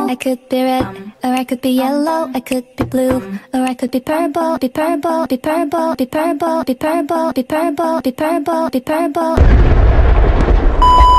I could be red, or I could be yellow, I could be blue, or I could be purple, be purple, be purple, be purple, be purple, be purple, be purple, be purple.